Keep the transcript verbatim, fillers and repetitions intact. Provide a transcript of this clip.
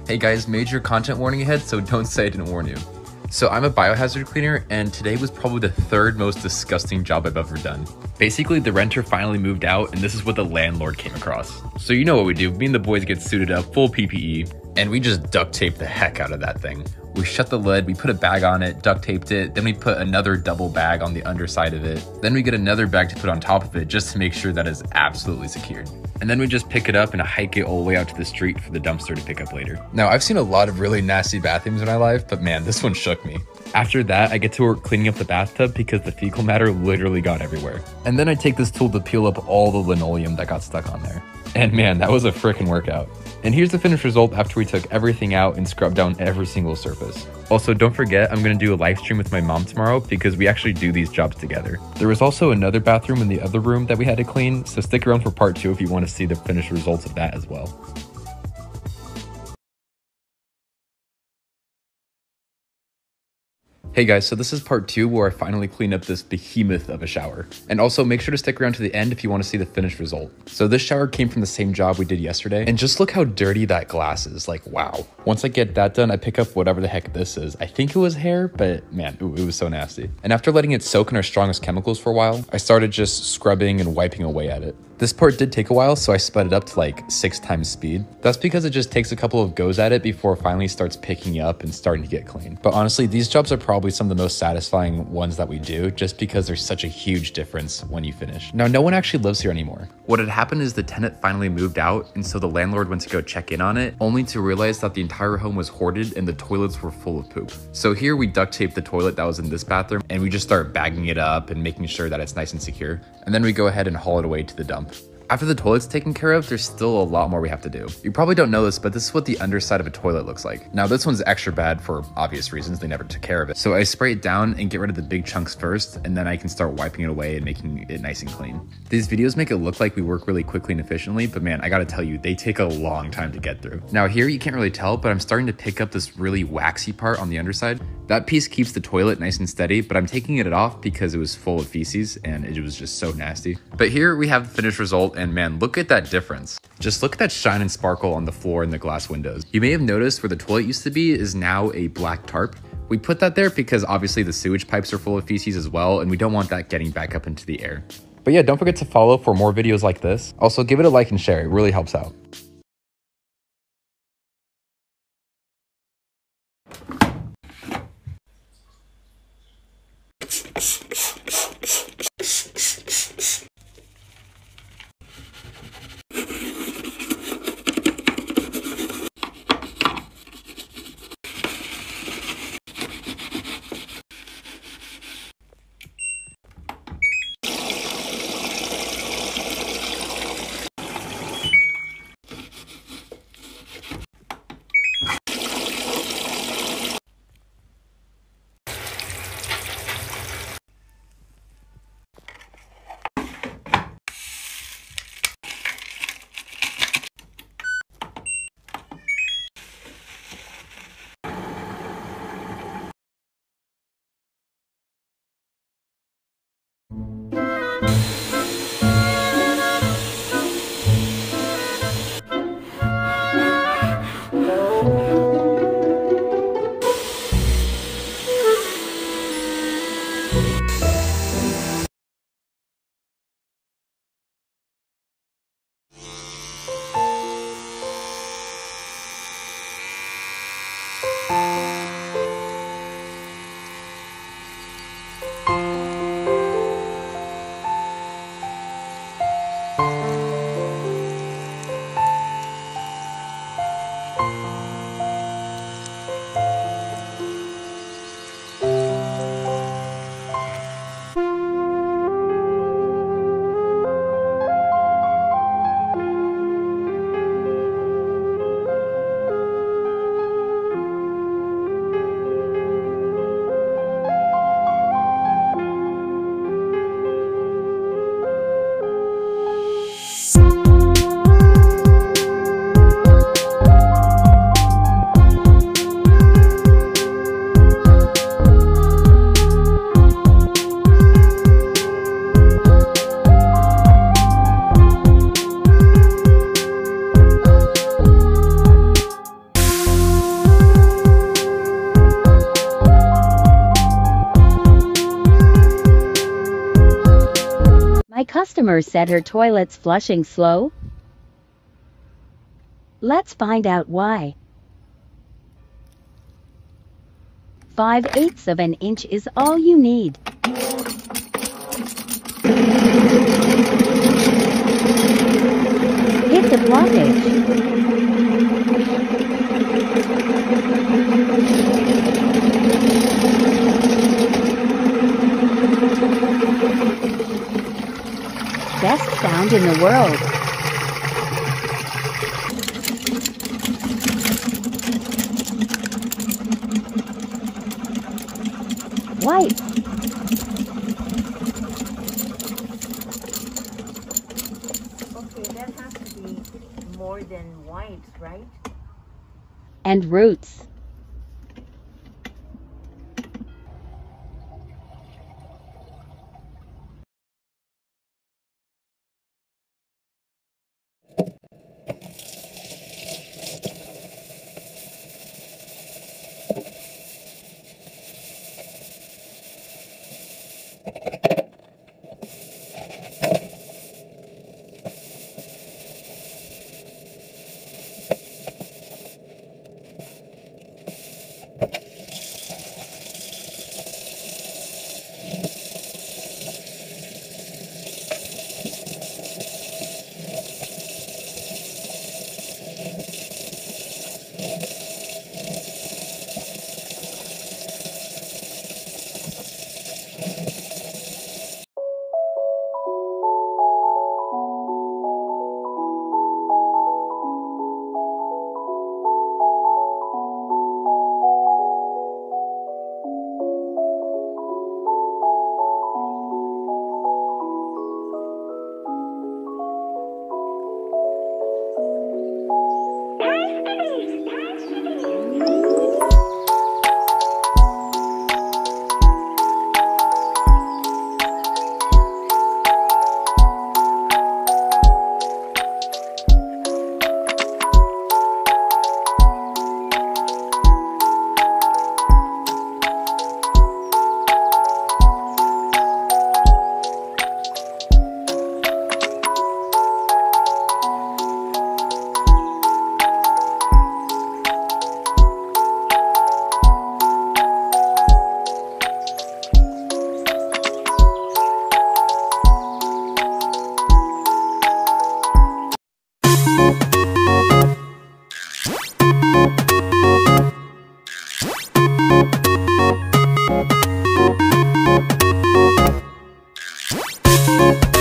Hey guys, major content warning ahead, so don't say I didn't warn you. So I'm a biohazard cleaner, and today was probably the third most disgusting job I've ever done. Basically, the renter finally moved out, and this is what the landlord came across. So you know what we do, me and the boys get suited up, full P P E, and we just duct tape the heck out of that thing. We shut the lid, we put a bag on it, duct taped it, then we put another double bag on the underside of it. Then we get another bag to put on top of it just to make sure that it's absolutely secured. And then we just pick it up and hike it all the way out to the street for the dumpster to pick up later. Now, I've seen a lot of really nasty bathrooms in my life, but man, this one shook me. After that, I get to work cleaning up the bathtub because the fecal matter literally got everywhere. And then I take this tool to peel up all the linoleum that got stuck on there. And man, that was a freaking workout. And here's the finished result after we took everything out and scrubbed down every single surface. Also, don't forget, I'm gonna do a live stream with my mom tomorrow because we actually do these jobs together. There was also another bathroom in the other room that we had to clean, so stick around for part two if you want to see the finished results of that as well. Hey guys, so this is part two where I finally clean up this behemoth of a shower. And also make sure to stick around to the end if you want to see the finished result. So this shower came from the same job we did yesterday, and just look how dirty that glass is, like wow. Once I get that done, I pick up whatever the heck this is. I think it was hair, but man, ooh, it was so nasty. And after letting it soak in our strongest chemicals for a while, I started just scrubbing and wiping away at it. This part did take a while, so I sped it up to like six times speed. That's because it just takes a couple of goes at it before it finally starts picking up and starting to get clean. But honestly, these jobs are probably some of the most satisfying ones that we do just because there's such a huge difference when you finish. Now, no one actually lives here anymore. What had happened is the tenant finally moved out, and so the landlord went to go check in on it, only to realize that the entire home was hoarded and the toilets were full of poop. So here we duct taped the toilet that was in this bathroom, and we just start bagging it up and making sure that it's nice and secure. And then we go ahead and haul it away to the dump. After the toilet's taken care of, there's still a lot more we have to do. You probably don't know this, but this is what the underside of a toilet looks like. Now this one's extra bad for obvious reasons, they never took care of it. So I spray it down and get rid of the big chunks first, and then I can start wiping it away and making it nice and clean. These videos make it look like we work really quickly and efficiently, but man, I gotta tell you, they take a long time to get through. Now here you can't really tell, but I'm starting to pick up this really waxy part on the underside. That piece keeps the toilet nice and steady, but I'm taking it off because it was full of feces and it was just so nasty. But here we have the finished result, and man, look at that difference. Just look at that shine and sparkle on the floor and the glass windows. You may have noticed where the toilet used to be is now a black tarp. We put that there because obviously the sewage pipes are full of feces as well, and we don't want that getting back up into the air. But yeah, don't forget to follow for more videos like this. Also, give it a like and share, it really helps out. customer said her toilet's flushing slow. Let's find out why. five eighths of an inch is all you need. Hit the blockage. Best sound in the world. White. Okay, that has to be more than white, right? And roots. Thank you.